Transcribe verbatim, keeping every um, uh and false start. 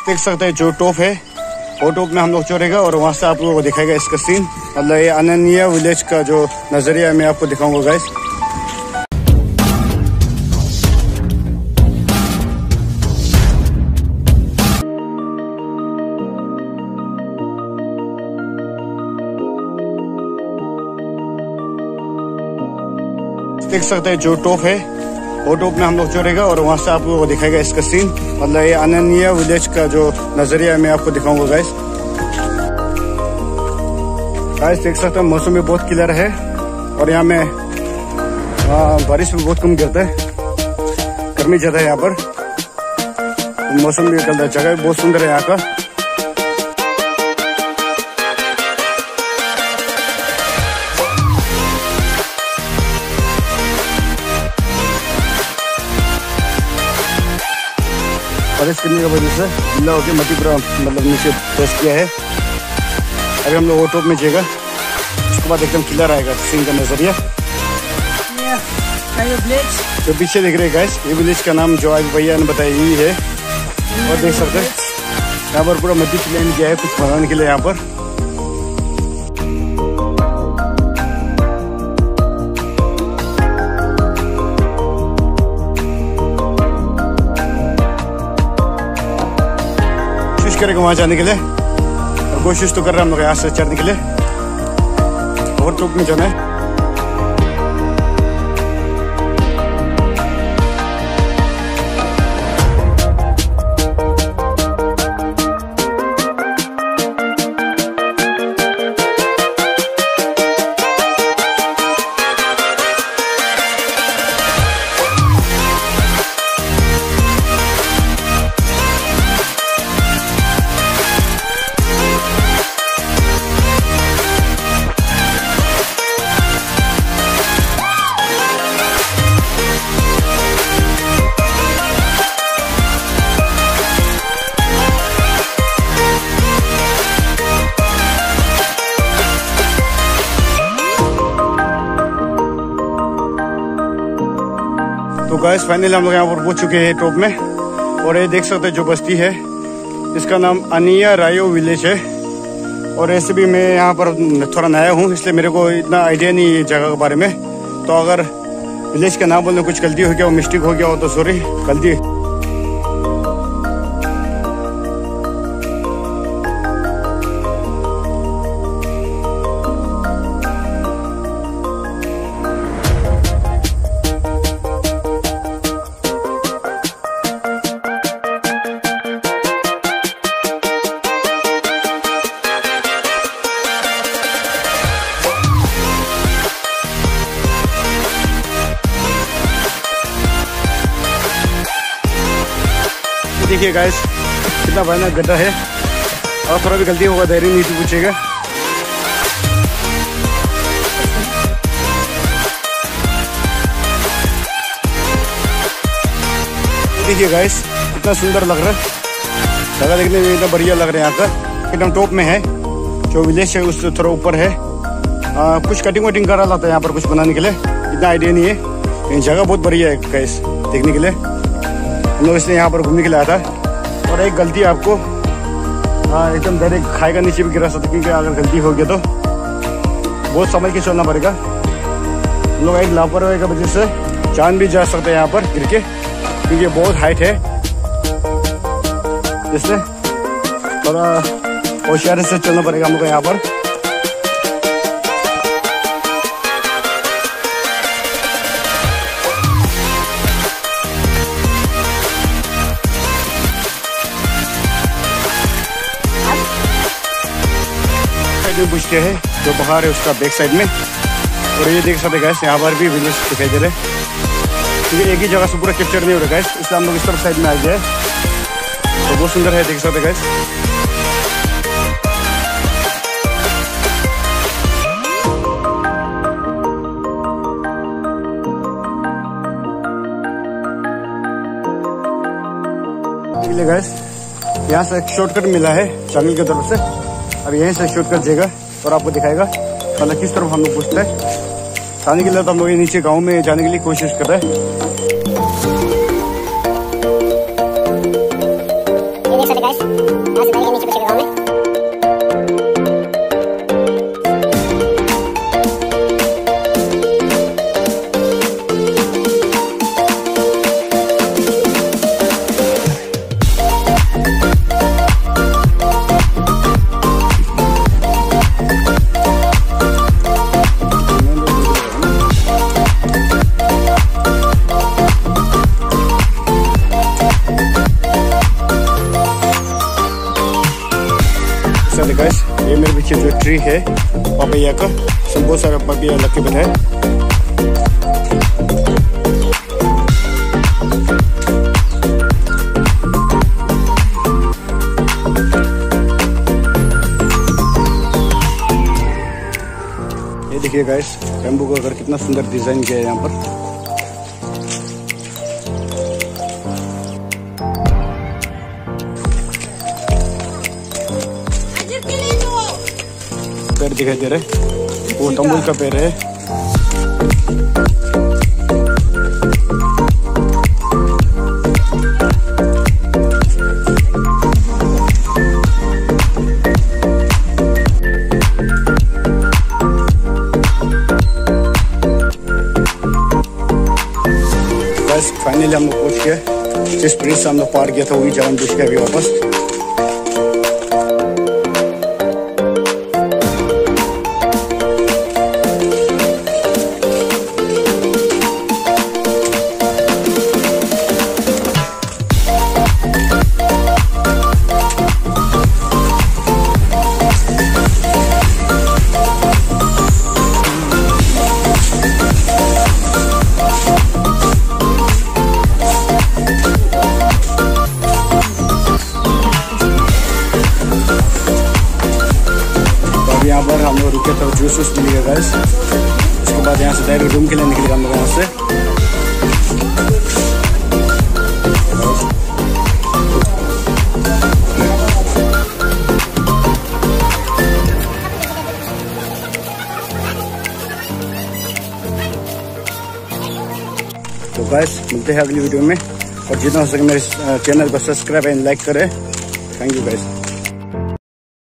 देख सकते हैं जो टॉप है वो टॉप में हम लोग चढ़ेगा और वहाँ से आप लोगों को दिखाएगा इसका सीन। मतलब ये अनन्या विलेज का जो नजरिया मैं आपको दिखाऊंगा गाइस। देख सकते हैं जो टॉप है वो टॉप में हम लोग चढ़ेगा और वहाँ से आप लोगों को दिखाएगा इसका सीन। मतलब ये अनन्या विलेज का जो नजरिया मैं आपको दिखाऊंगा गाइस। गाइस देख सकते हैं मौसम भी बहुत क्लियर है और यहाँ में बारिश भी बहुत कम गिरता है, गर्मी ज्यादा है यहाँ पर, मौसम भी चलता है, जगह भी बहुत सुंदर है यहाँ का। बारिश करने की वजह से गीला होकर मट्टी पूरा मतलब नीचे प्रेस किया है। अभी हम लोग वो टॉप में जाएगा, उसके बाद एकदम क्लियर आएगा सीन का नजरिया। जो पीछे देख रहे हैं गाइस, ये विलेज का नाम जो आज भैया ने बताया यही है। और देख सकते हैं यहाँ पर पूरा मट्टी प्लेन किया है कुछ बनाने के लिए यहाँ पर। कोशिश करेंगे वहां जाने के लिए और कोशिश तो कर रहे हैं हम लोग यहाँ से चढ़ने के लिए। और टॉप में जाना है। तो गाइस फाइनली हम लोग यहाँ पर पहुंच चुके हैं टॉप में। और ये देख सकते हैं जो बस्ती है इसका नाम अनिया रायो विलेज है। और ऐसे भी मैं यहाँ पर थोड़ा नया हूँ इसलिए मेरे को इतना आइडिया नहीं है जगह के बारे में। तो अगर विलेज का नाम बोलने कुछ गलती हो गया हो, मिस्टेक हो गया हो तो सॉरी, गलती। देखिए गाइस कितना भयानक गड्ढा है और थोड़ा भी गलती होगा धैर्य नहीं तो पूछेगा। देखिए गाइस कितना सुंदर लग रहा है, जगह देखने में इतना बढ़िया लग रहा है। यहाँ का एकदम टॉप में है, जो विलेज है उससे थोड़ा ऊपर है। आ, कुछ कटिंग वटिंग करा लाता है यहाँ पर कुछ बनाने के लिए, इतना आइडिया नहीं है। लेकिन जगह बहुत बढ़िया है गाइस देखने के लिए। हम लोग इसलिए यहाँ पर घूमने के लिए आया था। और एक गलती आपको एकदम डायरेक्ट खाएगा नीचे भी गिरा सकते, क्योंकि अगर गलती हो गया तो बहुत समझ के चलना पड़ेगा। हम लोग एक लापरवाही की वजह से जान भी जा सकते हैं यहाँ पर गिर के, क्योंकि बहुत हाइट है। इसलिए थोड़ा होशियारी से चलना पड़ेगा हमको यहाँ पर। पूछते हैं जो पहाड़ है उसका बैक साइड में। और ये देख सकते गाइस यहाँ पर भी विलेज दिखाई दे रहे हैं, क्योंकि एक ही जगह से पूरा कैप्चर नहीं हो रहा गाइस, इसलिए हम लोग इस तरफ साइड में आ गए। तो बहुत सुंदर है, देख सकते गाइस। गाइस यहाँ से एक शॉर्टकट मिला है जंगल की तरफ से। अब यहीं से शूट कर जाएगा और आपको दिखाएगा मतलब किस तरफ हम लोग पूछते हैं जाने के लिए। तो हम लोग ये नीचे गांव में जाने के लिए कोशिश कर रहे हैं। गाइस, ये मेरे पीछे जो ट्री है पपैया का, सब बहुत सारा पपैया लग के बैठा है। ये देखिए गाइस, बैम्बू का घर कितना सुंदर डिजाइन किया है यहाँ पर। पेड़ दिखाई दे रहे, वो तंबूल का पेड़ है। बस फाइनली हम लोग पहुंच गए जिस ब्रिज से हम लोग पार किया था, वही जगह पहुंच गए अभी वापस। यहाँ पर हम लोग रुके तो जूस वूस मिलेगा गाइस। उसके बाद यहाँ से डायरेक्ट रूम के लिए निकलेगा हम लोग यहाँ से। तो गाइस, मिलते हैं अगली वीडियो में, और जितना हो सके मेरे चैनल को सब्सक्राइब एंड लाइक करें। Thank you guys.